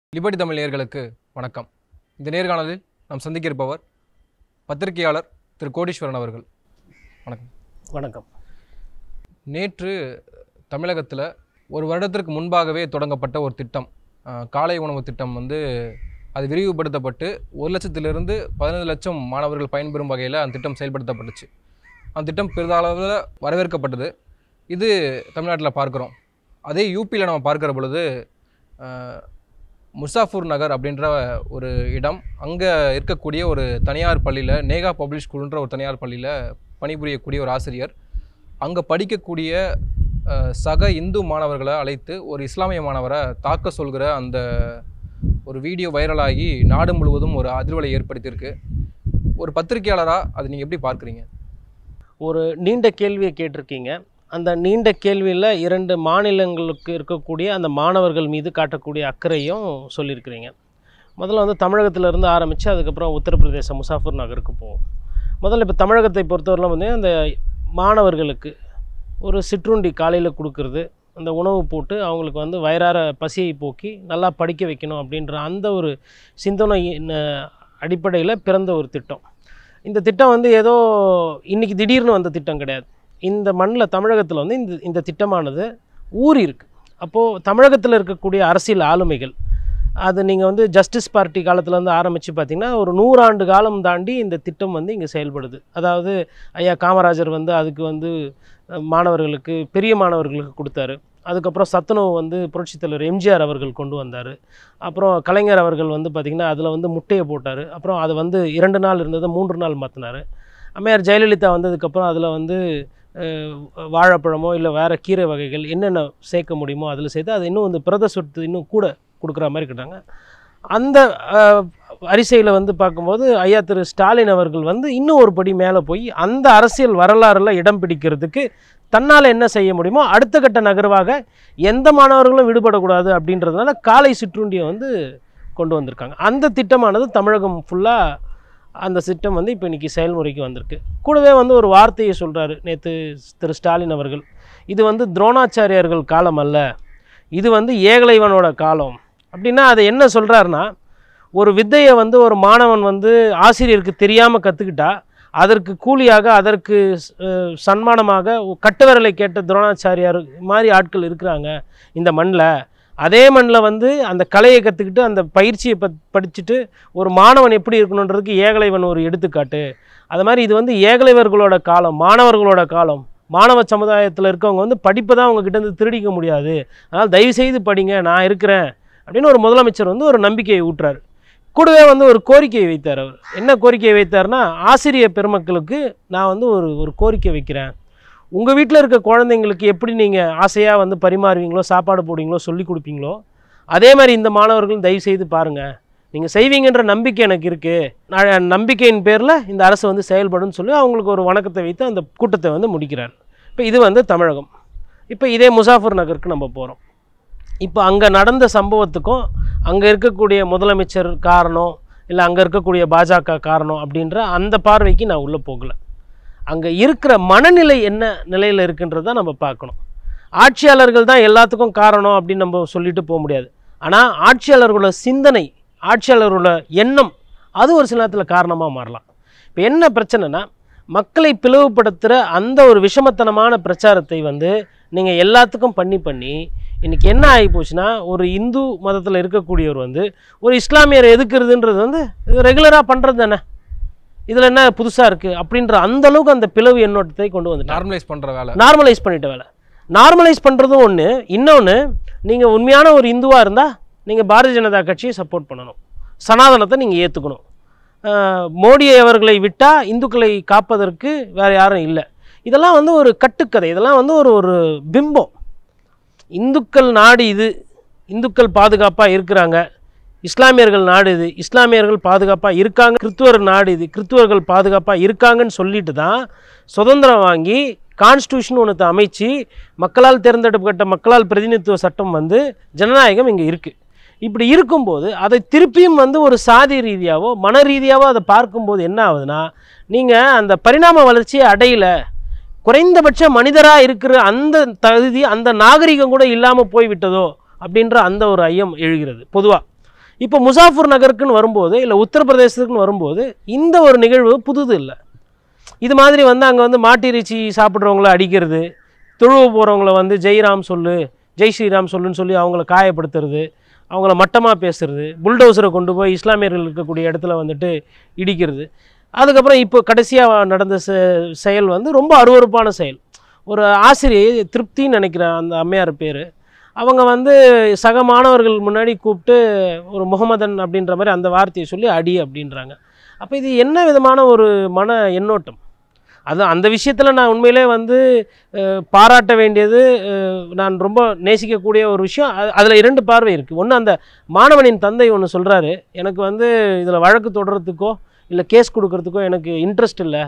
libertytamil நேயர்களுக்கு வணக்கம். இந்த நேர்காணலில் நாம் சந்திக்க இருப்பவர் பத்திரிகையாளர் திரு கோடீஸ்வரன் அவர்கள். வணக்கம். வணக்கம். நேற்று தமிழகத்தில் ஒரு வருடத்திற்கு முன்பாகவே தொடங்கப்பட்ட ஒரு திட்டம், காலை உணவு திட்டம் அது விரிவுபடுத்தப்பட்டு 1 லட்சத்திலிருந்து 15 லட்சம் மாணவர்கள் பயன்பெறும் வகையில் அந்த திட்டம் செயல்படுத்தப்பட்டுச்சு. அந்த திட்டம் பெரிதளவில் வரவேற்கப்பட்டது. இது தமிழ்நாட்டில் பார்க்குறோம். அதே யூபியில் நம்ம பார்க்குற பொழுது முசாஃபூர் நகர் அப்படின்ற ஒரு இடம், அங்கே இருக்கக்கூடிய ஒரு தனியார் பள்ளியில், நேகா பப்ளிக் ஸ்கூல்ன்ற ஒரு தனியார் பள்ளியில் பணிபுரியக்கூடிய ஒரு ஆசிரியர் அங்கே படிக்கக்கூடிய சக இந்து மாணவர்களை அழைத்து ஒரு இஸ்லாமிய மாணவரை தாக்க சொல்கிற அந்த ஒரு வீடியோ வைரலாகி நாடு முழுவதும் ஒரு அதிர்வலை ஏற்படுத்தியிருக்கு. ஒரு பத்திரிகையாளராக அதை நீங்கள் எப்படி பார்க்குறீங்க? ஒரு நீண்ட கேள்வியை கேட்டிருக்கீங்க. அந்த நீண்ட கேள்வியில் 2 மாநிலங்களுக்கு இருக்கக்கூடிய அந்த மாணவர்கள் மீது காட்டக்கூடிய அக்கறையும் சொல்லியிருக்கிறீங்க. முதல்ல தமிழகத்திலேருந்து ஆரம்பித்து அதுக்கப்புறம் உத்தரப்பிரதேசம் முசாஃபர் நகருக்கு போவோம். முதல்ல இப்போ தமிழகத்தை பொறுத்தவரையிலும் அந்த மாணவர்களுக்கு ஒரு சிற்றுண்டி காலையில் கொடுக்கறது, அந்த உணவு போட்டு அவங்களுக்கு வயிறார பசியை போக்கி நல்லா படிக்க வைக்கணும் அப்படின்ற அந்த ஒரு சிந்தனை அடிப்படையில் பிறந்த ஒரு திட்டம். இந்த திட்டம் ஏதோ இன்றைக்கி திடீர்னு வந்த திட்டம் கிடையாது. இந்த மண்ணில் தமிழகத்தில் இந்த திட்டமானது ஊறி இருக்குது. அப்போது தமிழகத்தில் இருக்கக்கூடிய அரசியல் ஆளுமைகள் அது நீங்கள் ஜஸ்டிஸ் பார்ட்டி காலத்துலேருந்து ஆரம்பித்து பார்த்திங்கன்னா ஒரு 100 ஆண்டு காலம் தாண்டி இந்த திட்டம் இங்கே செயல்படுது. அதாவது ஐயா காமராஜர் அதுக்கு மாணவர்களுக்கு, பெரிய மாணவர்களுக்கு கொடுத்தாரு. அதுக்கப்புறம் சத்துணவு புரட்சித் தலைவர் எம்ஜிஆர் அவர்கள் கொண்டு வந்தார். அப்புறம் கலைஞர் அவர்கள் பார்த்திங்கன்னா அதில் முட்டையை போட்டார். அப்புறம் அதை 2 நாள் இருந்ததை 3 நாள் மாற்றினார். அம்மையார் ஜெயலலிதா வந்ததுக்கப்புறம் அதில் வாழைப்பழமோ இல்லை வேறு கீரை வகைகள் என்னென்ன சேர்க்க முடியுமோ அதில் சேர்த்து அதை இன்னும் பிரத சொத்து இன்னும் கூட கொடுக்குற மாதிரி கிட்டாங்க. அந்த அரிசையில் பார்க்கும்போது ஐயா திரு ஸ்டாலின் அவர்கள் இன்னும் ஒரு படி மேலே போய் அந்த அரசியல் வரலாறில் இடம் பிடிக்கிறதுக்கு தன்னால் என்ன செய்ய முடியுமோ அடுத்த கட்ட நகர்வாக எந்த மாணவர்களும் விடுபடக்கூடாது அப்படின்றதுனால காலை சிற்றுண்டியை கொண்டு வந்திருக்காங்க. அந்த திட்டமானது தமிழகம் ஃபுல்லாக அந்த திட்டம் இப்போ இன்றைக்கி செயல்முறைக்கு வந்திருக்கு. கூடவே ஒரு வார்த்தையை சொல்கிறாரு நேற்று திரு ஸ்டாலின் அவர்கள். இது துரோணாச்சாரியார்கள் காலம் அல்ல, இது ஏகலைவனோட காலம் அப்படின்னா அதை என்ன சொல்கிறாருன்னா, ஒரு வித்தையை ஒரு மாணவன் ஆசிரியருக்கு தெரியாமல் கற்றுக்கிட்டா அதற்கு கூலியாக, அதற்கு சன்மானமாக கட்டுவிரலை கேட்ட துரோணாச்சாரியார் மாதிரி ஆட்கள் இருக்கிறாங்க இந்த மண்ணில். அதே மண்ணில் அந்த கலையை கற்றுக்கிட்டு அந்த பயிற்சியை படிச்சுட்டு ஒரு மாணவன் எப்படி இருக்கணுன்றதுக்கு ஏகலைவன் ஒரு எடுத்துக்காட்டு. அது மாதிரி இது ஏகலைவர்களோட காலம், மாணவர்களோட காலம். மாணவ சமுதாயத்தில் இருக்கவங்க படிப்பை தான் அவங்கக்கிட்ட திருடிக்க முடியாது, அதனால் தயவுசெய்து படிங்க, நான் இருக்கிறேன் அப்படின்னு ஒரு முதலமைச்சர் ஒரு நம்பிக்கையை ஊட்டுறாரு. கூடவே ஒரு கோரிக்கையை வைத்தார். அவர் என்ன கோரிக்கையை வைத்தார்னா, ஆசிரியர் பெருமக்களுக்கு நான் ஒரு கோரிக்கை வைக்கிறேன். உங்கள் வீட்டில் இருக்க குழந்தைங்களுக்கு எப்படி நீங்கள் ஆசையாக பரிமாறுவீங்களோ, சாப்பாடு போடுவீங்களோ, சொல்லி கொடுப்பீங்களோ, அதே மாதிரி இந்த மாணவர்களும் தயவுசெய்து பாருங்கள், நீங்கள் செய்வீங்கன்ற நம்பிக்கை எனக்கு இருக்குது, நான் நம்பிக்கையின் பேரில் இந்த அரசு செயல்படுன்னு சொல்லி அவங்களுக்கு ஒரு வணக்கத்தை வைத்து அந்த கூட்டத்தை முடிக்கிறார். இப்போ இது தமிழகம். இப்போ இதே முசாஃபர் நகருக்கு நம்ம போகிறோம். இப்போ அங்கே நடந்த சம்பவத்துக்கும் அங்கே இருக்கக்கூடிய முதலமைச்சர் காரணம் இல்லை அங்கே இருக்கக்கூடிய பாஜக காரணம் அப்படின்ற அந்த பார்வைக்கு நான் உள்ளே போகலை. அங்கே இருக்கிற மனநிலை என்ன நிலையில் இருக்குன்றதை நம்ம பார்க்கணும். ஆட்சியாளர்கள் தான் எல்லாத்துக்கும் காரணம் அப்படின்னு நம்ம சொல்லிட்டு போக முடியாது. ஆனால் ஆட்சியாளர்களோட சிந்தனை, ஆட்சியாளர்களோட எண்ணம் அது ஒரு சில நேரத்தில் காரணமாக மாறலாம். இப்போ என்ன பிரச்சனைனா, மக்களை பிளவுபடுத்துகிற அந்த ஒரு விஷமத்தனமான பிரச்சாரத்தை நீங்கள் எல்லாத்துக்கும் பண்ணி இன்றைக்கி என்ன ஆகி போச்சுன்னா, ஒரு இந்து மதத்தில் இருக்கக்கூடியவர் ஒரு இஸ்லாமியரை எதுக்குறதுன்றது இது ரெகுலராக பண்ணுறது தானே, இதில் என்ன புதுசாக இருக்குது அப்படின்ற அந்தளவுக்கு அந்த பிளவு எண்ணோட்டத்தை கொண்டு வந்து நார்மலைஸ் பண்ணுற வேலை, நார்மலைஸ் பண்ணிட்ட வேலை. நார்மலைஸ் பண்ணுறதும் ஒன்று. இன்னொன்று, நீங்கள் உண்மையான ஒரு இந்துவாக இருந்தால் நீங்கள் பாரதிய ஜனதா கட்சியை சப்போர்ட் பண்ணணும், சனாதனத்தை நீங்கள் ஏற்றுக்கணும். மோடியை அவர்களை விட்டால் இந்துக்களை காப்பதற்கு வேறு யாரும் இல்லை. இதெல்லாம் ஒரு கட்டுக்கதை, இதெல்லாம் ஒரு பிம்பம். இந்துக்கள் நாடு இது, இந்துக்கள் பாதுகாப்பாக இருக்கிறாங்க. இஸ்லாமியர்கள் நாடு இது, இஸ்லாமியர்கள் பாதுகாப்பாக இருக்காங்க. கிறிஸ்துவர் நாடு இது, கிறிஸ்துவர்கள் பாதுகாப்பாக இருக்காங்கன்னு சொல்லிட்டு தான் சுதந்திரம் வாங்கி கான்ஸ்டியூஷன் ஒன்று அமைச்சு மக்களால் தேர்ந்தெடுக்கப்பட்ட மக்களால் பிரதிநிதித்துவ சட்டம் ஜனநாயகம் இங்கே இருக்குது. இப்படி இருக்கும்போது அதை திருப்பியும் ஒரு சாதி ரீதியாவோ மன ரீதியாவோ அதை பார்க்கும்போது என்ன ஆகுதுன்னா, நீங்கள் அந்த பரிணாம வளர்ச்சியை அடையலை, குறைந்தபட்ச மனிதராக இருக்கிற அந்த தகுதி, அந்த நாகரிகம் கூட இல்லாமல் போய்விட்டதோ அப்படின்ற அந்த ஒரு ஐயம் எழுகிறது பொதுவாக. இப்போ முசாஃபர் நகருக்குன்னு வரும்போது இல்லை உத்தரப்பிரதேசத்துக்குன்னு வரும்போது இந்த ஒரு நிகழ்வு புதுது இல்லை. இது மாதிரி வந்து அங்கே வந்து மாட்டிறைச்சி சாப்பிட்றவங்கள அடிக்கிறது, தொழுவ போகிறவங்கள வந்து ஜெய்ராம் சொல்லு ஜெய் ஸ்ரீராம் சொல்லுன்னு சொல்லி அவங்கள காயப்படுத்துறது, அவங்கள மட்டமாக பேசுறது, புல்டோசரை கொண்டு போய் இஸ்லாமியர்கள் இருக்கக்கூடிய இடத்துல வந்துட்டு இடிக்கிறது. அதுக்கப்புறம் இப்போ கடைசியாக நடந்த செயல் வந்து ரொம்ப அருவருப்பான செயல். ஒரு ஆசிரியை திருப்தின்னு நினைக்கிறேன் அந்த அம்மையார் பேர், அவங்க வந்து சக மாணவர்கள் முன்னாடி கூப்பிட்டு ஒரு முகமதன் அப்படின்ற மாதிரி அந்த வார்த்தையை சொல்லி அடி அப்படின்றாங்க. அப்போ இது என்ன விதமான ஒரு மன எண்ணோட்டம்? அது அந்த விஷயத்தில் நான் உண்மையிலே வந்து பாராட்ட வேண்டியது, நான் ரொம்ப நேசிக்கக்கூடிய ஒரு விஷயம். அதில் 2 பார்வை இருக்குது. ஒன்று, அந்த மாணவனின் தந்தை ஒன்று சொல்கிறாரு, எனக்கு வந்து இதில் வழக்கு தொடர்றதுக்கோ இல்லை கேஸ் கொடுக்கறதுக்கோ எனக்கு இன்ட்ரெஸ்ட் இல்லை,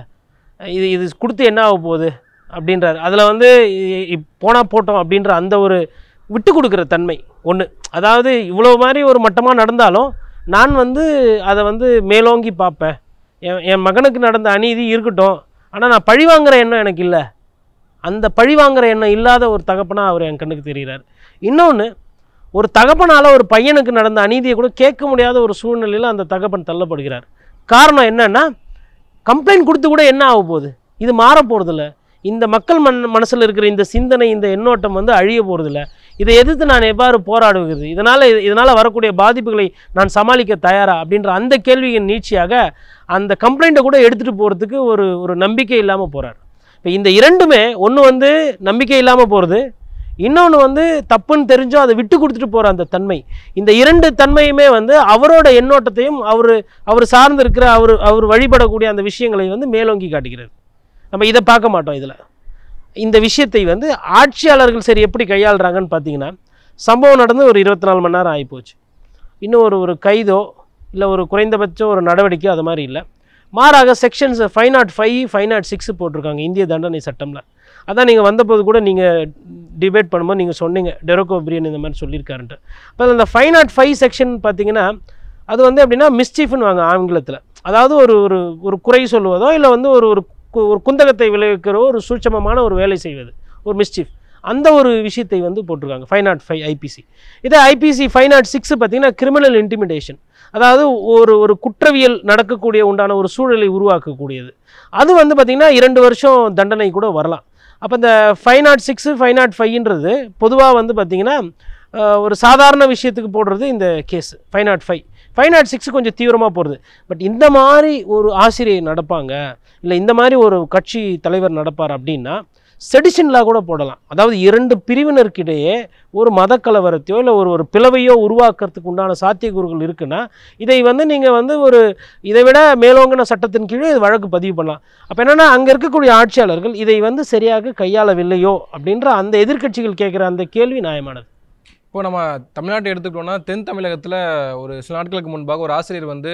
இது கொடுத்து என்ன ஆக போகுது அப்படின்றாரு. அதில் வந்து போனால் போட்டோம் அப்படின்ற அந்த ஒரு விட்டு கொடுக்குற தன்மை ஒன்று. அதாவது இவ்வளோ மாதிரி ஒரு மட்டமாக நடந்தாலும் நான் வந்து அதை வந்து மேலோங்கி பார்ப்பேன், என் மகனுக்கு நடந்த அநீதி இருக்கட்டும், ஆனால் நான் பழிவாங்கிற எண்ணம் எனக்கு இல்லை. அந்த பழிவாங்கிற எண்ணம் இல்லாத ஒரு தகப்பனாக அவர் என் கண்ணுக்கு தெரிகிறார். இன்னொன்று, ஒரு தகப்பனால் ஒரு பையனுக்கு நடந்த அநீதியை கூட கேட்க முடியாத ஒரு சூழ்நிலையில் அந்த தகப்பன் தள்ளப்படுகிறார். காரணம் என்னன்னா, கம்ப்ளைண்ட் கொடுத்து கூட என்ன ஆக போகுது, இது மாற போகிறதில்ல. இந்த மக்கள் மனசில் இருக்கிற இந்த சிந்தனை, இந்த எண்ணோட்டம் வந்து அழிய போகிறதில்ல. இதை எதிர்த்து நான் எவ்வாறு போராடுவது, இதனால் வரக்கூடிய பாதிப்புகளை நான் சமாளிக்க தயாரா அப்படின்ற அந்த கேள்வியின் நீட்சியாக அந்த கம்ப்ளைண்ட்டை கூட எடுத்துகிட்டு போகிறதுக்கு ஒரு நம்பிக்கை இல்லாமல் போகிறார். இப்போ இந்த 2மே, ஒன்று வந்து நம்பிக்கை இல்லாமல் போகிறது, இன்னொன்று வந்து தப்புன்னு தெரிஞ்சோ அதை விட்டு கொடுத்துட்டு போகிற அந்த தன்மை. இந்த 2 தன்மையுமே வந்து அவரோட எண்ணோட்டத்தையும் அவர் சார்ந்து இருக்கிற அவர் வழிபடக்கூடிய அந்த விஷயங்களை வந்து மேலோங்கி காட்டுகிறது. நம்ம இதை பார்க்க மாட்டோம். இதில் இந்த விஷயத்தை வந்து ஆட்சியாளர்கள் சரி எப்படி கையாளுறாங்கன்னு பார்த்தீங்கன்னா, சம்பவம் நடந்து ஒரு 24 மணி நேரம் ஆகிப்போச்சு, இன்னும் ஒரு கைதோ இல்லை ஒரு குறைந்தபட்சம் ஒரு நடவடிக்கையோ அது மாதிரி இல்லை. மாறாக செக்ஷன்ஸ் 505, 506 போட்டிருக்காங்க இந்திய தண்டனை சட்டமில். அதான் நீங்கள் வந்தபோது கூட நீங்கள் டிபேட் பண்ணும்போது நீங்கள் சொன்னீங்க, டெரோகோ பிரியன் இந்த மாதிரி சொல்லியிருக்காருன்ட்டு. அப்போ அந்த 505 செக்ஷன் பார்த்தீங்கன்னா, அது வந்து எப்படின்னா மிஸ்சீஃப்னு வாங்க ஆங்கிலத்தில். அதாவது ஒரு குறை சொல்லுவதோ இல்லை வந்து ஒரு குந்தகத்தை விளைவிக்கிற ஒரு சூட்சமமான ஒரு வேலை செய்வது, ஒரு மிஸ்சீஃப், அந்த ஒரு விஷயத்தை வந்து போட்டிருக்காங்க 505 ஐபிசி. இதே ஐபிசி 506 பார்த்தீங்கன்னா கிரிமினல் இன்டிமிடேஷன், அதாவது ஒரு குற்றவியல் நடக்கக்கூடிய உண்டான ஒரு சூழலை உருவாக்கக்கூடியது. அது வந்து பார்த்திங்கன்னா 2 வருஷம் தண்டனை கூட வரலாம். அப்போ இந்த 506, 505ன்றது பொதுவாக வந்து பார்த்திங்கன்னா ஒரு சாதாரண விஷயத்துக்கு போடுறது இந்த கேஸ் 505. 506 கொஞ்சம் தீவிரமாக போகிறது. பட் இந்த மாதிரி ஒரு ஆசிரியை நடப்பாங்க, இல்லை இந்த மாதிரி ஒரு கட்சி தலைவர் நடப்பார் அப்படின்னா செடிஷன்லாம் கூட போடலாம். அதாவது 2 பிரிவினருக்கிடையே ஒரு மத கலவரத்தையோ இல்லை ஒரு பிளவையோ உருவாக்குறதுக்கு உண்டான சாத்தியக்கூறுகள் இருக்குன்னா, இதை வந்து நீங்கள் வந்து இதை விட மேலோங்கின சட்டத்தின் கீழே இது வழக்கு பதிவு பண்ணலாம். அப்போ என்னென்னா, அங்கே இருக்கக்கூடிய ஆட்சியாளர்கள் இதை வந்து சரியாக கையாளவில்லையோ அப்படின்ற அந்த எதிர்க்கட்சிகள் கேட்குற அந்த கேள்வி நியாயமானது. இப்போ நம்ம தமிழ்நாட்டை எடுத்துக்கிட்டோம்னா, தென் தமிழகத்தில் ஒரு சில நாட்களுக்கு முன்பாக ஒரு ஆசிரியர் வந்து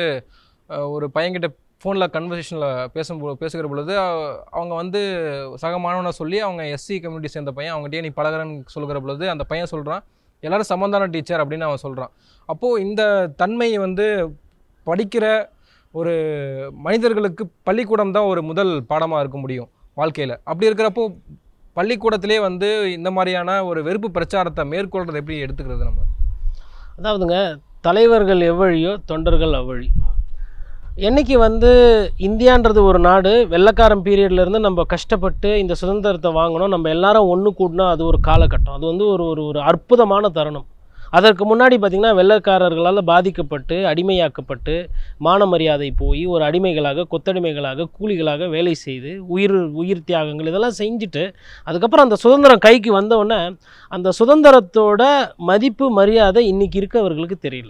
ஒரு பையன்கிட்ட ஃபோனில் கன்வர்சேஷனில் பேசுகிற பொழுது அவங்க வந்து சக மாணவனை சொல்லி அவங்க எஸ்சி கம்யூனிட்டி சேர்ந்த பையன் அவங்ககிட்டயே நீ பழகிறன்னு சொல்கிற பொழுது அந்த பையன் சொல்கிறான், எல்லோரும் சம்பந்தான டீச்சர் அப்படின்னு அவன் சொல்கிறான். அப்போது இந்த தன்மையை வந்து படிக்கிற ஒரு மனிதர்களுக்கு பள்ளிக்கூடம் தான் ஒரு முதல் பாடமாக இருக்க முடியும் வாழ்க்கையில். அப்படி இருக்கிறப்போ பள்ளிக்கூடத்திலே வந்து இந்த மாதிரியான ஒரு வெறுப்பு பிரச்சாரத்தை மேற்கொள்கிறது எப்படி எடுத்துக்கிறது நம்ம? அதாவதுங்க, தலைவர்கள் எவ்வழியோ தொண்டர்கள் அவ்வழி. என்றைக்கு வந்து இந்தியான்றது ஒரு நாடு வெள்ளைக்காரன் பீரியட்லேருந்து நம்ம கஷ்டப்பட்டு இந்த சுதந்திரத்தை வாங்கணும், நம்ம எல்லாரும் ஒன்று கூடனா அது ஒரு காலகட்டம், அது வந்து ஒரு அற்புதமான தருணம். அதற்கு முன்னாடி பார்த்திங்கன்னா வெள்ளைக்காரர்களால் பாதிக்கப்பட்டு அடிமையாக்கப்பட்டு மான மரியாதை போய் ஒரு அடிமைகளாக கொத்தடிமைகளாக கூலிகளாக வேலை செய்து உயிர் தியாகங்கள் இதெல்லாம் செஞ்சுட்டு அதுக்கப்புறம் அந்த சுதந்திரம் கைக்கு வந்தவுடனே அந்த சுதந்திரத்தோட மதிப்பு மரியாதை இன்றைக்கி இருக்கவர்களுக்கு தெரியல.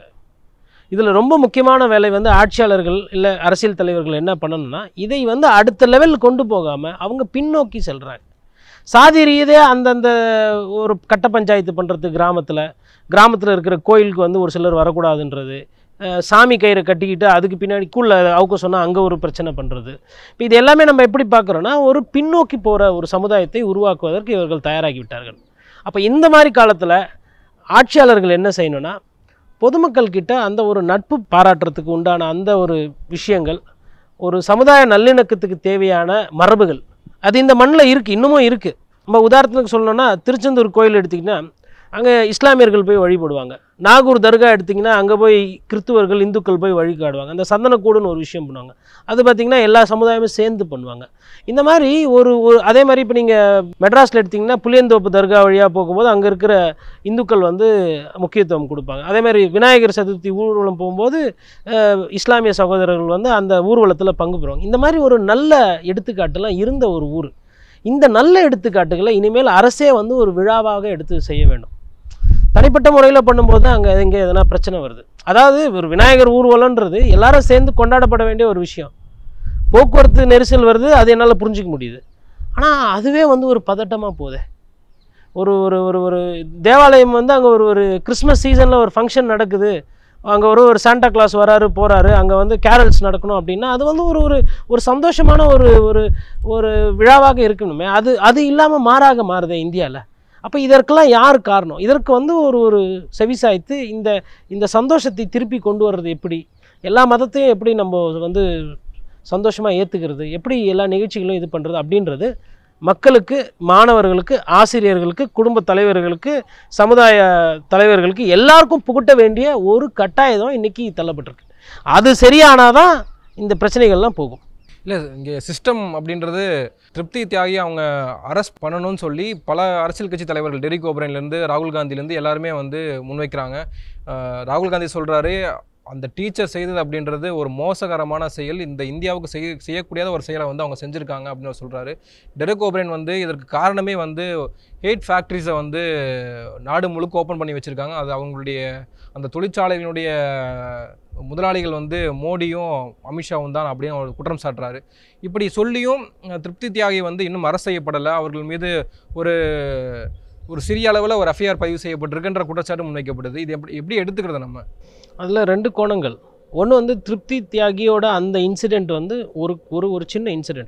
இதில் ரொம்ப முக்கியமான வேலை வந்து ஆட்சியாளர்கள் இல்லை அரசியல் தலைவர்கள் என்ன பண்ணணும்னா, இதை வந்து அடுத்த லெவல் கொண்டு போகாமல் அவங்க பின்னோக்கி செல்கிறாங்க. சாதி ரீதியாக அந்தந்த ஒரு கட்ட பஞ்சாயத்து பண்ணுறது, கிராமத்தில் இருக்கிற கோயிலுக்கு வந்து ஒரு சிலர் வரக்கூடாதுன்றது, சாமி கயிறை கட்டிக்கிட்டு அதுக்கு பின்னாடி கூழ அவுக்க சொன்னால் அங்கே ஒரு பிரச்சனை பண்ணுறது. இப்போ இது எல்லாமே நம்ம எப்படி பார்க்குறோன்னா, ஒரு பின்னோக்கி போகிற ஒரு சமுதாயத்தை உருவாக்குவதற்கு இவர்கள் தயாராகி விட்டார்கள். அப்போ இந்த மாதிரி காலத்தில் ஆட்சியாளர்கள் என்ன செய்யணும்னா, பொதுமக்கள்கிட்ட அந்த ஒரு நட்பு பாராட்டுறதுக்கு உண்டான அந்த ஒரு விஷயங்கள், ஒரு சமுதாய நல்லிணக்கத்துக்கு தேவையான மரபுகள் அது இந்த மண்ணில் இருக்குது, இன்னமும் இருக்குது. நம்ம உதாரணத்துக்கு சொல்லணும்னா, திருச்செந்தூர் கோயில் எடுத்திங்கன்னா அங்கே இஸ்லாமியர்கள் போய் வழிபடுவாங்க, நாகூர் தர்கா எடுத்திங்கன்னா அங்கே போய் கிறிஸ்துவர்கள் இந்துக்கள் போய் வழிகாடுவாங்க. அந்த சந்தனக்கூடுன்னு ஒரு விஷயம் பண்ணுவாங்க. அது பார்த்திங்கன்னா எல்லா சமுதாயமும் சேர்ந்து பண்ணுவாங்க. இந்த மாதிரி ஒரு அதே மாதிரி இப்போ நீங்கள் மெட்ராஸில் எடுத்திங்கன்னா புளியந்தோப்பு தர்கா வழியாக போகும்போது அங்கே இருக்கிற இந்துக்கள் வந்து முக்கியத்துவம் கொடுப்பாங்க. அதே மாதிரி விநாயகர் சதுர்த்தி ஊர்வலம் போகும்போது இஸ்லாமிய சகோதரர்கள் வந்து அந்த ஊர்வலத்தில் பங்கு பெறுவாங்க. இந்த மாதிரி ஒரு நல்ல எடுத்துக்காட்டுலாம் இருந்த ஒரு ஊர். இந்த நல்ல எடுத்துக்காட்டுகளை இனிமேல் அரசே வந்து ஒரு விழாவாக எடுத்து செய்ய வேண்டும். தனிப்பட்ட முறையில் பண்ணும்போது தான் அங்கே எங்கே எதனா பிரச்சனை வருது. அதாவது ஒரு விநாயகர் ஊர்வலன்றது எல்லாரும் சேர்ந்து கொண்டாடப்பட வேண்டிய ஒரு விஷயம். போக்குவரத்து நெரிசல் வருது, அது என்னால் புரிஞ்சிக்க முடியுது. ஆனால் அதுவே வந்து ஒரு பதட்டமாக போகுது. ஒரு ஒரு ஒரு ஒரு தேவாலயம் வந்து அங்கே ஒரு கிறிஸ்மஸ் சீசனில் ஒரு ஃபங்க்ஷன் நடக்குது, அங்கே ஒரு சாண்டா கிளாஸ் வராரு போகிறாரு, அங்கே வந்து கேரல்ஸ் நடக்கணும் அப்படின்னா அது வந்து ஒரு சந்தோஷமான ஒரு விழாவாக இருக்கணுமே. அது இல்லாமல் மாறுதே இந்தியாவில். அப்போ இதற்கெல்லாம் யார் காரணம்? இதற்கு வந்து ஒரு செவிசாய்த்து இந்த சந்தோஷத்தை திருப்பி கொண்டு வர்றது எப்படி, எல்லா மதத்தையும் எப்படி நம்ம வந்து சந்தோஷமாக ஏற்றுக்கிறது, எப்படி எல்லா நிகழ்ச்சிகளும் இது பண்ணுறது அப்படின்றது மக்களுக்கு, மாணவர்களுக்கு, ஆசிரியர்களுக்கு, குடும்ப தலைவர்களுக்கு, சமுதாய தலைவர்களுக்கு எல்லாருக்கும் புகட்ட வேண்டிய ஒரு கட்டாயம் இன்றைக்கி தள்ளப்பட்டிருக்கு. அது சரியானாதான் இந்த பிரச்சனைகள்லாம் போகும். இல்லை, இங்கே சிஸ்டம் அப்படின்றது திருப்தி தியாகி அவங்க அரெஸ்ட் பண்ணணும்னு சொல்லி பல அரசியல் கட்சி தலைவர்கள் டெரிக் ஓப்ரைன்லேருந்து ராகுல் காந்திலேருந்து எல்லாருமே வந்து முன்வைக்கிறாங்க. ராகுல் காந்தி சொல்கிறாரு, அந்த டீச்சர் செய்தது அப்படின்றது ஒரு மோசகரமான செயல், இந்த இந்தியாவுக்கு செய்யக்கூடியாத ஒரு செயலை வந்து அவங்க செஞ்சுருக்காங்க அப்படின்னு சொல்கிறாரு. டெரிக் ஓப்ரைன் வந்து இதற்கு காரணமே வந்து ஹேட் ஃபேக்ட்ரிஸை வந்து நாடு முழுக்க ஓப்பன் பண்ணி வச்சுருக்காங்க. அது அவங்களுடைய அந்த தொழிற்சாலைகளுடைய முதலாளிகள் வந்து மோடியும் அமித்ஷாவும் தான் அப்படின்னு அவர் குற்றம் சாட்டுறாரு. இப்படி சொல்லியும் திருப்தி தியாகி வந்து இன்னும் அரசு செய்யப்படலை, அவர்கள் மீது ஒரு சிறிய அளவில் ஒரு எஃப்ஐஆர் பதிவு செய்யப்பட்டிருக்குன்ற குற்றச்சாட்டு முன்வைக்கப்படுது. இது எப்படி எடுத்துக்கிறது நம்ம? அதில் 2 கோணங்கள். ஒன்று வந்து திருப்தி தியாகியோட அந்த இன்சிடெண்ட் வந்து ஒரு சின்ன இன்சிடெண்ட்.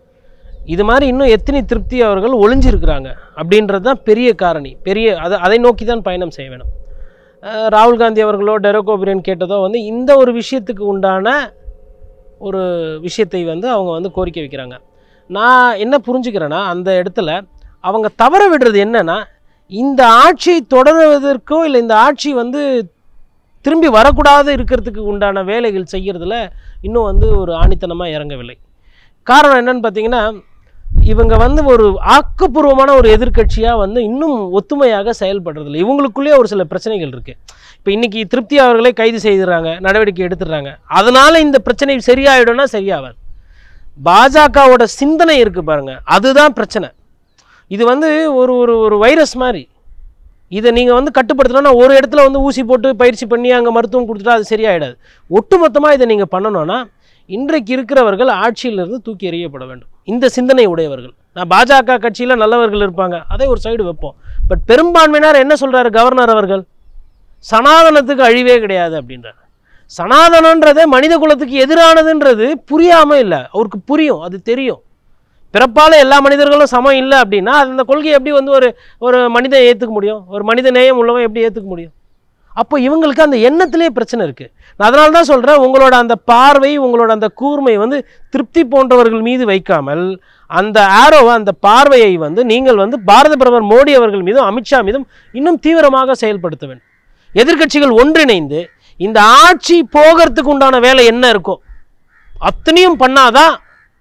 இது மாதிரி இன்னும் எத்தனை திருப்தி அவர்கள் ஒளிஞ்சிருக்கிறாங்க அப்படின்றது தான் பெரிய காரணி. அதை நோக்கி தான் பயணம் செய்ய வேணும். ராகுல் காந்தி அவர்களோ டெரிக் ஓப்ரைன் கேட்டதோ வந்து இந்த ஒரு விஷயத்துக்கு உண்டான ஒரு விஷயத்தை வந்து அவங்க வந்து கோரிக்கை வைக்கிறாங்க. நான் என்ன புரிஞ்சுக்கிறேன்னா, அந்த இடத்துல அவங்க தவற விடுறது என்னன்னா, இந்த ஆட்சியை தொடர்வதற்கோ இல்லை இந்த ஆட்சி வந்து திரும்பி வரக்கூடாது இருக்கிறதுக்கு உண்டான வேலைகள் செய்கிறதுல இன்னும் வந்து ஒரு ஆணித்தனமாக இறங்கவில்லை. காரணம் என்னன்னு பார்த்தீங்கன்னா, இவங்க வந்து ஒரு ஆக்கப்பூர்வமான ஒரு எதிர்க்கட்சியாக வந்து இன்னும் ஒத்துமையாக செயல்படுறதில்லை. இவங்களுக்குள்ளேயே ஒரு சில பிரச்சனைகள் இருக்குது. இப்போ இன்றைக்கி திருப்தி அவர்களே கைது செய்துறாங்க, நடவடிக்கை எடுத்துடுறாங்க. அதனால் இந்த பிரச்சனை சரியாயிடும்னா சரியாவாது. பாஜகவோட சிந்தனை இருக்குது பாருங்கள், அதுதான் பிரச்சனை. இது வந்து ஒரு வைரஸ் மாதிரி. இதை நீங்கள் வந்து கட்டுப்படுத்தணும்னா ஒரு இடத்துல வந்து ஊசி போட்டு பயிற்சி பண்ணி அங்கே மருத்துவம் கொடுத்துட்டா அது சரியாயிடாது. ஒட்டுமொத்தமாக இதை நீங்கள் பண்ணணும்னா இன்றைக்கு இருக்கிறவர்கள் ஆட்சியிலிருந்து தூக்கி எறியப்பட வேண்டும். இந்த சிந்தனை உடையவர்கள். நான் பாஜக கட்சியில் நல்லவர்கள் இருப்பாங்க, அதை ஒரு சைடு வைப்போம். பட் பெரும்பான்மையினர் என்ன சொல்கிறாரு கவர்னர் அவர்கள்? சனாதனத்துக்கு அழிவே கிடையாது அப்படின்றார். சனாதனன்றதே மனித குலத்துக்கு எதிரானதுன்றது புரியாமல் இல்லை, அவருக்கு புரியும், அது தெரியும். பிறப்பால் எல்லா மனிதர்களும் சமம் இல்லை அப்படின்னா அந்த கொள்கையை எப்படி வந்து ஒரு மனிதன் ஏற்றுக்க முடியும்? ஒரு மனித நேயம் உள்ளவன் எப்படி ஏற்றுக்க முடியும்? அப்போ இவங்களுக்கு அந்த எண்ணத்திலே பிரச்சனை இருக்குது. நான் அதனால தான் சொல்கிறேன், உங்களோட அந்த பார்வை, உங்களோட அந்த கூர்மை வந்து திருப்தி போன்றவர்கள் மீது வைக்காமல் அந்த ஆரோவை, அந்த பார்வையை வந்து நீங்கள் வந்து பாரத பிரதமர் மோடி அவர்கள் மீதும் அமித்ஷா மீதும் இன்னும் தீவிரமாக செயல்படுத்த வேண்டும். எதிர்க்கட்சிகள் ஒன்றிணைந்து இந்த ஆட்சி போகிறதுக்கு உண்டான வேலை என்ன இருக்கோ அத்தனையும் பண்ணாதான்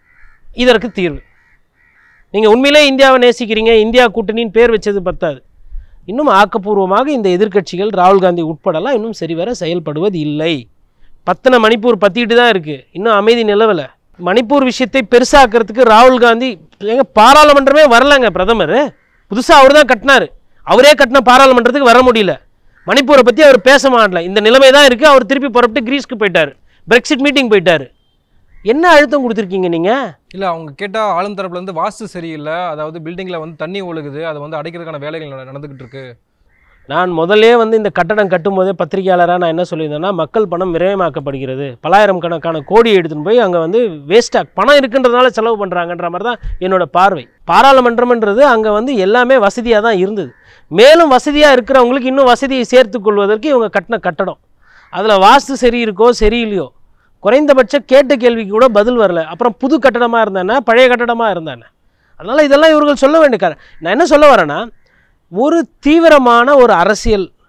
இதற்கு தீர்வு. நீங்கள் உண்மையிலே இந்தியாவை நேசிக்கிறீங்க, இந்தியா கூட்டணின்னு பேர் வச்சது பத்தாது. இன்னும் ஆக்கப்பூர்வமாக இந்த எதிர்க்கட்சிகள் ராகுல் காந்தி உட்படலாம் இன்னும் சரிவர செயல்படுவது இல்லை. மணிப்பூர் பற்றிக்கிட்டு தான் இருக்குது, இன்னும் அமைதி நிலவலை. மணிப்பூர் விஷயத்தை பெருசாக்கிறதுக்கு ராகுல் காந்தி பாராளுமன்றமே வரலைங்க. பிரதமர் புதுசாக அவர் தான் கட்டினார், அவரே கட்டின பாராளுமன்றத்துக்கு வர முடியல. மணிப்பூரை பற்றி அவர் பேச மாட்டல. இந்த நிலைமை தான் இருக்குது. அவர் திருப்பி புறப்பட்டு கிரீஸ்க்கு போயிட்டார், பிரெக்சிட் மீட்டிங் போயிட்டார். என்ன அழுத்தம் கொடுத்துருக்கீங்க நீங்கள்? இல்லை, அவங்க கேட்டால் ஆளும் தரப்புலேருந்து வாஸ்து சரியில்லை, அதாவது பில்டிங்கில் வந்து தண்ணி ஒழுகுது, அதை வந்து அடைக்கிறதுக்கான வேலைகள் நடந்துக்கிட்டு இருக்கு. நான் முதலே வந்து இந்த கட்டடம் கட்டும்போதே பத்திரிகையாளராக நான் என்ன சொல்லியிருந்தேன்னா, மக்கள் பணம் விரயமாக்கப்படுகிறது, பலாயிரம் கணக்கான கோடி எடுத்துன்னு போய் அங்கே வந்து வேஸ்ட்டாக பணம் இருக்குன்றதுனால செலவு பண்ணுறாங்கன்ற மாதிரி தான் என்னோட பார்வை. பாராளுமன்றம்ன்றது அங்கே வந்து எல்லாமே வசதியாக தான் இருந்தது. மேலும் வசதியாக இருக்கிறவங்களுக்கு இன்னும் வசதியை சேர்த்து கொள்வதற்கு இவங்க கட்டின கட்டடம். அதில் வாஸ்து சரி இருக்கோ சரியில்லையோ, குறைந்தபட்சம் கேட்ட கேள்விக்கு கூட பதில் வரல. அப்புறம் புது கட்டடமாக இருந்தானே, பழைய கட்டடமாக இருந்தானே. அதனால் இதெல்லாம் இவர்கள் சொல்ல வேண்டிய நான் என்ன சொல்ல வரேன்னா, ஒரு தீவிரமான ஒரு அரசியல்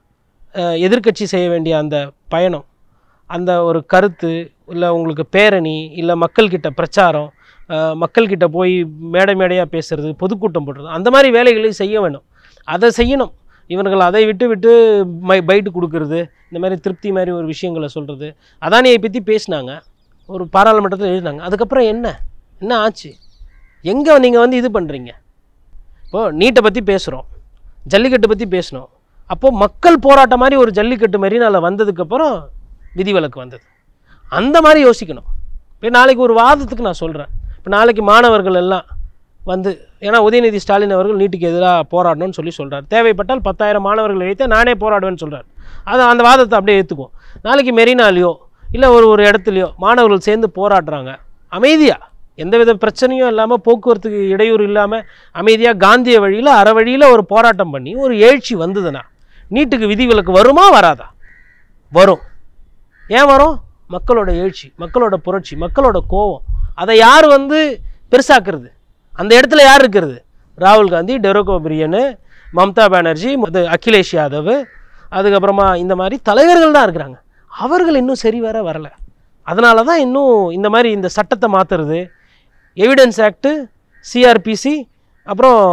எதிர்க்கட்சி செய்ய வேண்டிய அந்த பயணம், அந்த ஒரு கருத்து, இல்லை உங்களுக்கு பேரணி, இல்லை மக்கள்கிட்ட பிரச்சாரம், மக்கள்கிட்ட போய் மேடையாக பேசுகிறது, பொதுக்கூட்டம் போடுறது, அந்த மாதிரி வேலைகளையும் செய்ய வேணும். அதை செய்யணும். இவர்கள் அதை விட்டு பைட்டு கொடுக்கறது, இந்த மாதிரி திருப்தி மாதிரி ஒரு விஷயங்களை சொல்கிறது. அதானியை பற்றி பேசினாங்க, ஒரு பாராளுமன்றத்தில் எழுதினாங்க. அதுக்கப்புறம் என்ன ஆச்சு? எங்கே நீங்கள் இது பண்ணுறீங்க? இப்போது நீட்டை பற்றி பேசுகிறோம், ஜல்லிக்கட்டு பற்றி பேசணும். அப்போது மக்கள் போராட்டம் மாதிரி ஒரு ஜல்லிக்கட்டு மெரினாவில் வந்ததுக்கப்புறம் விதிவிலக்கு வந்தது. அந்த மாதிரி யோசிக்கணும். இப்போ நாளைக்கு ஒரு வாதத்துக்கு நான் சொல்கிறேன். இப்போ நாளைக்கு மாணவர்கள் எல்லாம் ஏன்னா உதயநிதி ஸ்டாலின் அவர்கள் நீட்டுக்கு எதிராக போராடணும்னு சொல்கிறார். தேவைப்பட்டால் 10,000 மாணவர்கள் வைத்து நானே போராடுவேன்னு சொல்கிறார். அந்த வாதத்தை அப்படியே ஏற்றுக்குவோம். நாளைக்கு மெரினாலேயோ இல்லை ஒரு இடத்துலையோ மாணவர்கள் சேர்ந்து போராடுறாங்க, அமைதியாக எந்தவித பிரச்சனையும் இல்லாமல், போக்குவரத்துக்கு இடையூறு இல்லாமல் அமைதியாக காந்திய வழியில் அற வழியில் ஒரு போராட்டம் பண்ணி ஒரு எழுச்சி வந்ததுன்னா நீட்டுக்கு விதிவிலக்கு வருமா வராதா? வரும். ஏன் வரும்? மக்களோட எழுச்சி, மக்களோட புரட்சி, மக்களோட கோபம். அதை யார் பெருசாக்குறது? அந்த இடத்துல யார் இருக்கிறது? ராகுல் காந்தி, டெரோகோ பிரியனு, மம்தா பானர்ஜி, அகிலேஷ் யாதவ், அதுக்கப்புறமா இந்த மாதிரி தலைவர்கள் தான் இருக்கிறாங்க. அவர்கள் இன்னும் சரி வர வரலை. அதனால தான் இன்னும் இந்த மாதிரி இந்த சட்டத்தை மாற்றுறது, எவிடன்ஸ் ஆக்டு, சிஆர்பிசி, அப்புறம்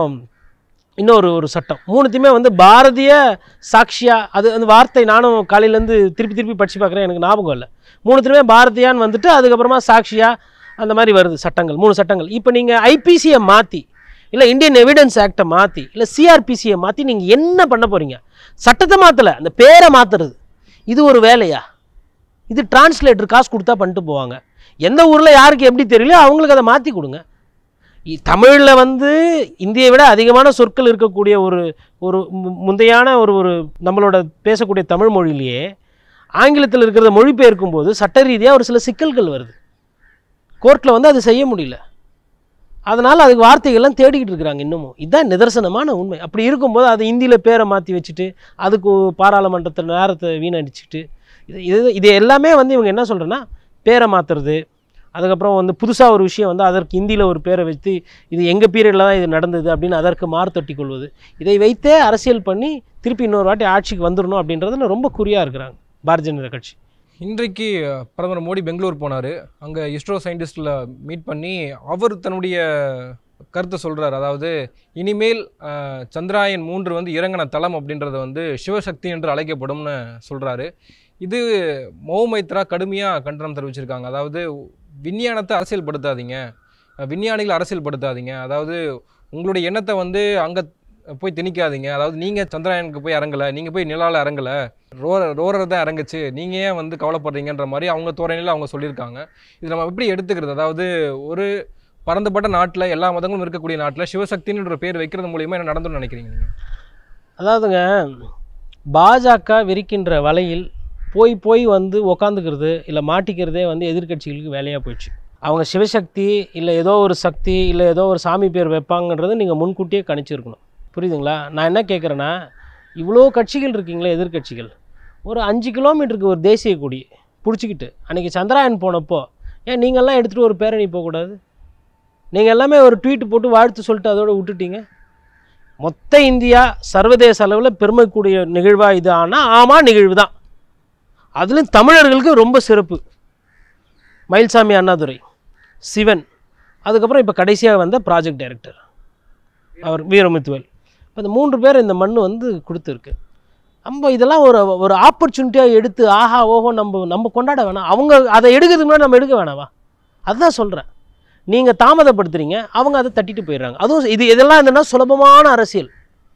இன்னொரு சட்டம், மூணுத்தையுமே பாரதிய சாட்சியா, அது அந்த வார்த்தை நானும் காலையிலேருந்து திருப்பி படித்து பார்க்குறேன், எனக்கு ஞாபகம் இல்லை. மூணுத்துலையுமே பாரதியான்னு அதுக்கப்புறமா சாட்சியா அந்த மாதிரி வருது சட்டங்கள், 3 சட்டங்கள். இப்போ நீங்கள் ஐபிசியை மாற்றி, இல்லை இந்தியன் எவிடன்ஸ் ஆக்டை மாற்றி, இல்லை சிஆர்பிசியை மாற்றி நீங்கள் என்ன பண்ண போகிறீங்க? சட்டத்தை மாற்றலை, அந்த பேரை மாற்றுறது. இது ஒரு வேலையா? இது டிரான்ஸ்லேட்டர் காசு கொடுத்தா பண்ணிட்டு போவாங்க. எந்த ஊரில் யாருக்கு எப்படி தெரியலையோ அவங்களுக்கு அதை மாற்றி கொடுங்க. தமிழில் இந்தியை விட அதிகமான சொற்கள் இருக்கக்கூடிய ஒரு முந்தையான ஒரு நம்மளோட பேசக்கூடிய தமிழ் மொழியிலேயே ஆங்கிலத்தில் இருக்கிறத மொழிபெயர்க்கும் போது சட்ட ரீதியாக ஒரு சில சிக்கல்கள் வருது. கோர்ட்டில் அது செய்ய முடியல. அதனால் அதுக்கு வார்த்தைகள்லாம் தேடிக்கிட்டு இருக்கிறாங்க இன்னமும். இதுதான் நிதர்சனமான உண்மை. அப்படி இருக்கும்போது அது இந்தியில் பேரை மாற்றி வச்சுட்டு அதுக்கு பாராளுமன்றத்தில் நேரத்தை வீணடிச்சுட்டு இது எல்லாமே இவங்க என்ன சொல்கிறேன்னா, பேரை மாற்றுறது, அதுக்கப்புறம் புதுசாக ஒரு விஷயம் அதற்கு இந்தியில் ஒரு பேரை வச்சு இது எங்கள் பீரியடில் தான் இது நடந்தது அப்படின்னு அதற்கு மாறுதட்டி கொள்வது, இதை வைத்தே அரசியல் பண்ணி திருப்பி இன்னொரு வாட்டி ஆட்சிக்கு வந்துடணும் அப்படின்றதுல ரொம்ப குறியாக இருக்கிறாங்க பாரதிய ஜனதா கட்சி. இன்றைக்கு பிரதமர் மோடி பெங்களூர் போனார். அங்கே இஸ்ரோ சயின்டிஸ்டில் மீட் பண்ணி அவர் தன்னுடைய கருத்தை சொல்கிறார். அதாவது இனிமேல் சந்திராயன் 3 இறங்கின தளம் அப்படின்றது சிவசக்தி என்று அழைக்கப்படும்னு சொல்கிறாரு. இது மௌமைத்ரா கடுமையாக கண்டனம் தெரிவிச்சிருக்காங்க. அதாவது விஞ்ஞானத்தை அரசியல்படுத்தாதீங்க, விஞ்ஞானிகளை அரசியல்படுத்தாதீங்க, அதாவது உங்களுடைய எண்ணத்தை அங்கே போய் திணிக்காதீங்க. அதாவது நீங்கள் சந்திராயனுக்கு போய் இறங்கலை, நீங்கள் போய் நிலாவில் இறங்கலை, ரோரர் தான் இறங்குச்சு, நீங்கள் ஏன் கவலைப்படுறீங்கன்ற மாதிரி அவங்க தோரணையில் அவங்க சொல்லியிருக்காங்க. இது நம்ம எப்படி எடுத்துக்கிறது? அதாவது ஒரு பரந்துபட்ட நாட்டில், எல்லா மதங்களும் இருக்கக்கூடிய நாட்டில் சிவசக்தின்ற பேர் வைக்கிறது மூலிமா என்ன நடந்துன்னு நினைக்கிறீங்க நீங்கள்? அதாவதுங்க, பாஜக விரிக்கின்ற வலையில் போய் உக்காந்துக்கிறது இல்லை மாட்டிக்கிறதே எதிர்கட்சிகளுக்கு வேலையாக போயிடுச்சு. அவங்க சிவசக்தி இல்லை ஏதோ ஒரு சக்தி இல்லை ஏதோ ஒரு சாமி பேர் வைப்பாங்கன்றது நீங்கள் முன்கூட்டியே கணிச்சிருக்கணும். புரியுதுங்களா? நான் என்ன கேட்குறேன்னா, இவ்வளோ கட்சிகள் இருக்கீங்களே எதிர்கட்சிகள், ஒரு 5 கிலோமீட்டருக்கு ஒரு தேசிய கொடி பிடிச்சிக்கிட்டு அன்றைக்கி சந்திராயன் போனப்போ ஏன் நீங்கள்லாம் எடுத்துகிட்டு ஒரு பேரணி போகக்கூடாது? நீங்கள் எல்லாமே ஒரு ட்வீட் போட்டு வாழ்த்து சொல்லிட்டு அதோடு விட்டுட்டீங்க. மொத்த இந்தியா சர்வதேச அளவில் பெருமைக்கூடிய நிகழ்வாக இது. ஆனால் ஆமாம், நிகழ்வு தான். அதுலேயும் தமிழர்களுக்கு ரொம்ப சிறப்பு. மயில்சாமி அண்ணாதுரை, சிவன், அதுக்கப்புறம் இப்போ கடைசியாக வந்த ப்ராஜெக்ட் டைரக்டர் அவர் வீரமுத்துவேல். இப்போ இந்த 3 பேர் இந்த மண் கொடுத்துருக்கு. நம்ம இதெல்லாம் ஒரு ஆப்பர்ச்சுனிட்டியாக எடுத்து ஆஹா ஓஹோ நம்ம கொண்டாட வேணாம். அவங்க அதை எடுக்கிறதுக்கு முன்னாடி நம்ம எடுக்க வேணாவா? அதுதான் சொல்கிறேன். நீங்கள் தாமதப்படுத்துறீங்க, அவங்க அதை தட்டிட்டு போயிடுறாங்க. அதுவும் இதெல்லாம் என்னென்னா சுலபமான அரசியல்.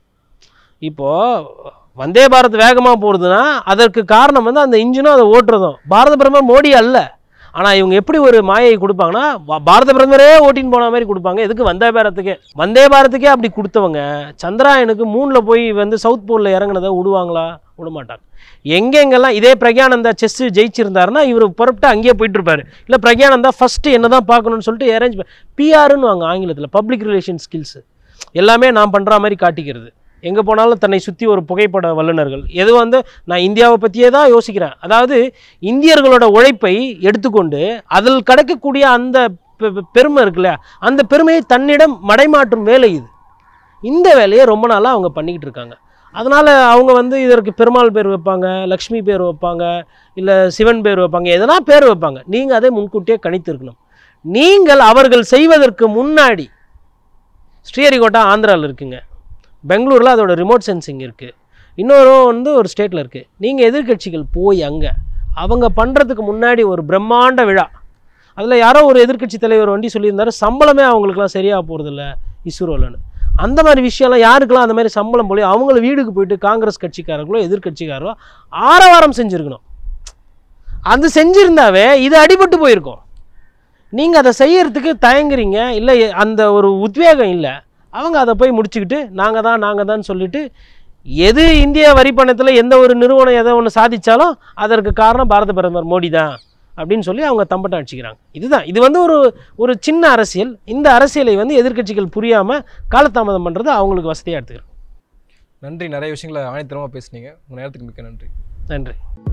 இப்போது வந்தே பாரத் வேகமாக போகிறதுனா அதற்கு காரணம் அந்த இன்ஜினும் அதை ஓட்டுறதும் பாரத பிரதமர் மோடி அல்ல. ஆனால் இவங்க எப்படி ஒரு மாயை கொடுப்பாங்கன்னா, பாரத பிரதமரே ஓட்டின்னு போன மாதிரி கொடுப்பாங்க. எதுக்கு? வந்தே பாரத்துக்கே அப்படி கொடுத்தவங்க சந்திராயனுக்கு 3ல் போய் சவுத் போலில் இறங்குனதை விடுவாங்களா? விட மாட்டாங்க. எங்கெங்கெல்லாம் இதே பிரக்யானந்தா செஸ்ஸு ஜெயிச்சிருந்தாருன்னா இவர் புறப்பட்டு அங்கேயே போயிட்டுருப்பார். இல்லை பிரக்யானந்தா ஃபஸ்ட்டு என்ன தான் பார்க்கணுன்னு சொல்லிட்டு அரேஞ்ச் பிஆர்னு வாங்க ஆங்கிலத்தில், பப்ளிக் ரிலேஷன் ஸ்கில்ஸு, எல்லாமே நான் பண்ணுற மாதிரி காட்டிக்கிறது. எங்கே போனாலும் தன்னை சுற்றி ஒரு புகைப்பட வல்லுநர்கள். எது நான் இந்தியாவை பற்றியே தான் யோசிக்கிறேன். அதாவது இந்தியர்களோட உழைப்பை எடுத்துக்கொண்டு அதில் கிடைக்கக்கூடிய அந்த பெருமை இருக்குல்ல, அந்த பெருமையை தன்னிடம் மடைமாற்றும் வேலை இது. இந்த வேலையை ரொம்ப நாளாக அவங்க பண்ணிக்கிட்டு இருக்காங்க. அதனால் அவங்க வந்து இதற்கு பெருமாள் பேர் வைப்பாங்க, லக்ஷ்மி பேர் வைப்பாங்க, இல்லை சிவன் பேர் வைப்பாங்க, எதனா பேர் வைப்பாங்க. நீங்கள் அதை முன்கூட்டியே கணித்திருக்கணும். நீங்கள் அவர்கள் செய்வதற்கு முன்னாடி ஸ்ரீஹரிகோட்டா ஆந்திராவில் இருக்குங்க, பெங்களூரில் அதோட ரிமோட் சென்சிங் இருக்குது, இன்னொரு வந்து ஒரு ஸ்டேட்டில் இருக்குது. நீங்கள் எதிர்கட்சிகள் போய் அங்கே அவங்க பண்ணுறதுக்கு முன்னாடி ஒரு பிரம்மாண்ட விழா, அதில் யாரோ ஒரு எதிர்கட்சி தலைவர் வண்டி சொல்லியிருந்தாரு, சம்பளமே அவங்களுக்குலாம் சரியாக போகிறதில்ல இஸ்ரோலன்னு. அந்த மாதிரி விஷயம்லாம் யாருக்கெல்லாம் அந்த மாதிரி சம்பளம் போய் அவங்கள வீடுக்கு போயிட்டு காங்கிரஸ் கட்சிக்காரர்களோ எதிர்கட்சிக்காரோ ஆரவாரம் செஞ்சுருக்கணும். அது செஞ்சுருந்தாவே இது அடிபட்டு போயிருக்கும். நீங்கள் அதை செய்யறதுக்கு தயங்குறீங்க, இல்லை அந்த ஒரு உத்வேகம் இல்லை. அவங்க அதை போய் முடிச்சுக்கிட்டு நாங்கள் தான் சொல்லிட்டு, எது இந்திய வரி பணத்தில் எந்த ஒரு நிறுவனம் எதை ஒன்று சாதித்தாலும் அதற்கு காரணம் பாரத பிரதமர் மோடி தான் அப்படின்னு சொல்லி அவங்க தம்பட்டம் அடிச்சுக்கிறாங்க. இதுதான் இது வந்து ஒரு சின்ன அரசியல். இந்த அரசியலை வந்து எதிர்கட்சிகள் புரியாமல் காலதாமதம் பண்ணுறது அவங்களுக்கு வசதியாக எடுத்துக்கிறோம். நன்றி. நிறைய விஷயங்களை ஆணித்தரமாக பேசுனீங்க. உங்கள் நேரத்துக்கு மிக்க நன்றி. நன்றி.